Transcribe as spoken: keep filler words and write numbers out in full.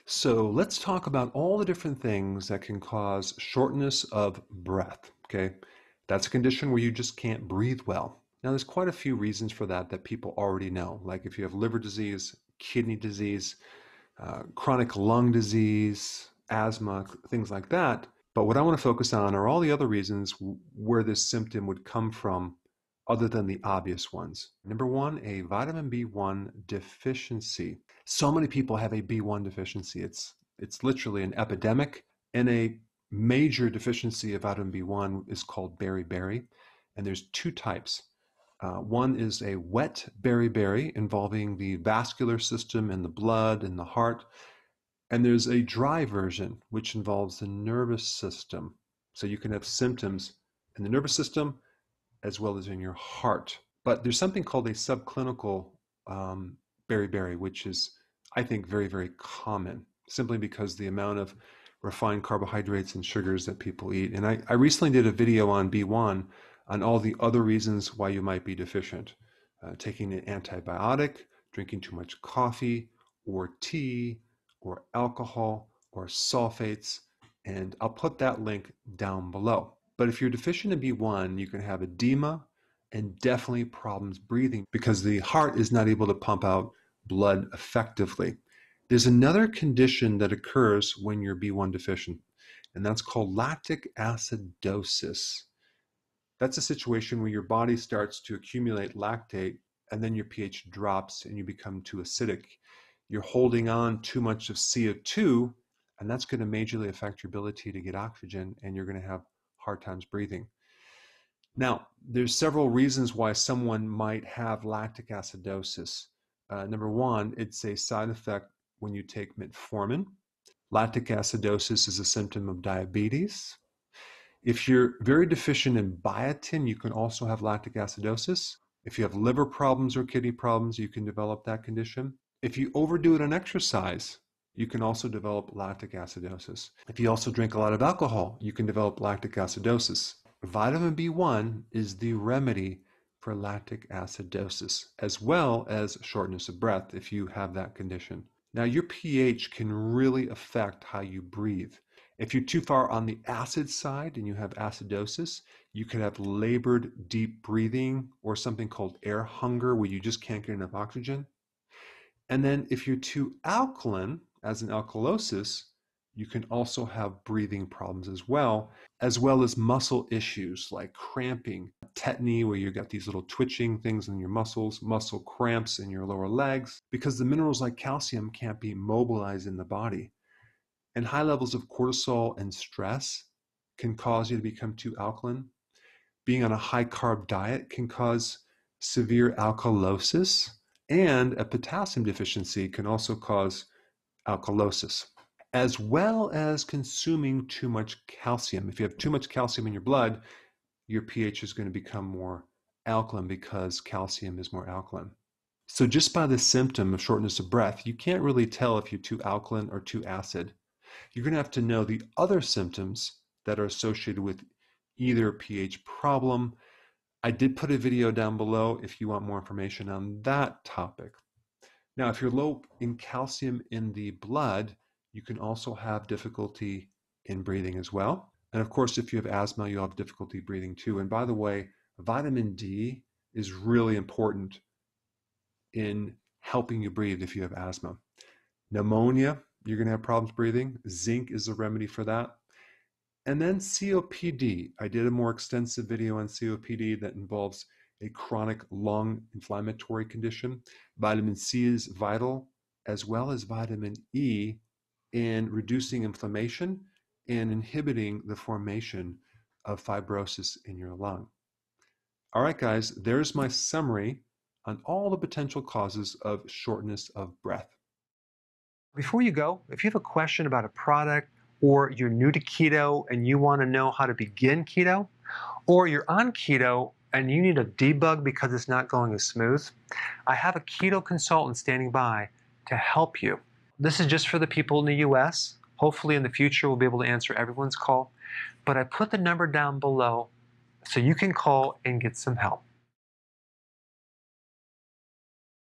So let's talk about all the different things that can cause shortness of breath, okay? That's a condition where you just can't breathe well. Now, there's quite a few reasons for that that people already know, like if you have liver disease, kidney disease, uh, chronic lung disease, asthma, things like that. But what I want to focus on are all the other reasons where this symptom would come from other than the obvious ones. Number one, a vitamin B one deficiency. So many people have a B one deficiency. It's, it's literally an epidemic, and a major deficiency of vitamin B one is called beriberi, and there's two types. Uh, one is a wet beriberi involving the vascular system in the blood and the heart, and there's a dry version which involves the nervous system. So you can have symptoms in the nervous system as well as in your heart. But there's something called a subclinical um, beriberi, which is, I think, very, very common, simply because the amount of refined carbohydrates and sugars that people eat. And I, I recently did a video on B one on all the other reasons why you might be deficient. Uh, taking an antibiotic, drinking too much coffee or tea or alcohol or sulfates, and I'll put that link down below. But if you're deficient in B one, you can have edema and definitely problems breathing because the heart is not able to pump out blood effectively. There's another condition that occurs when you're B one deficient, and that's called lactic acidosis. That's a situation where your body starts to accumulate lactate and then your pH drops and you become too acidic. You're holding on too much of C O two, and that's going to majorly affect your ability to get oxygen, and you're going to have hard times breathing. Now, there's several reasons why someone might have lactic acidosis. Uh, number one, it's a side effect when you take metformin. Lactic acidosis is a symptom of diabetes. If you're very deficient in biotin, you can also have lactic acidosis. If you have liver problems or kidney problems, you can develop that condition. If you overdo it on exercise, you can also develop lactic acidosis. If you also drink a lot of alcohol, you can develop lactic acidosis. Vitamin B one is the remedy for lactic acidosis, as well as shortness of breath if you have that condition. Now, your pH can really affect how you breathe. If you're too far on the acid side and you have acidosis, you could have labored deep breathing or something called air hunger, where you just can't get enough oxygen. And then if you're too alkaline, as an alkalosis, you can also have breathing problems as well, as well as muscle issues like cramping, tetany, where you've got these little twitching things in your muscles, muscle cramps in your lower legs, because the minerals like calcium can't be mobilized in the body. And high levels of cortisol and stress can cause you to become too alkaline. Being on a high carb diet can cause severe alkalosis, and a potassium deficiency can also cause alkalosis, as well as consuming too much calcium. If you have too much calcium in your blood, your pH is going to become more alkaline because calcium is more alkaline. So just by the symptom of shortness of breath, you can't really tell if you're too alkaline or too acid. You're going to have to know the other symptoms that are associated with either pH problem. I did put a video down below if you want more information on that topic. Now, if you're low in calcium in the blood, you can also have difficulty in breathing as well. And of course, if you have asthma, you'll have difficulty breathing too. And by the way, vitamin D is really important in helping you breathe if you have asthma. Pneumonia, you're going to have problems breathing. Zinc is a remedy for that. And then C O P D. I did a more extensive video on C O P D that involves a chronic lung inflammatory condition. Vitamin C is vital, as well as vitamin E, in reducing inflammation and inhibiting the formation of fibrosis in your lung. All right, guys, there's my summary on all the potential causes of shortness of breath. Before you go, if you have a question about a product, or you're new to keto and you want to know how to begin keto, or you're on keto and you need a debug because it's not going as smooth, I have a keto consultant standing by to help you. This is just for the people in the U S. Hopefully in the future we'll be able to answer everyone's call, but I put the number down below so you can call and get some help.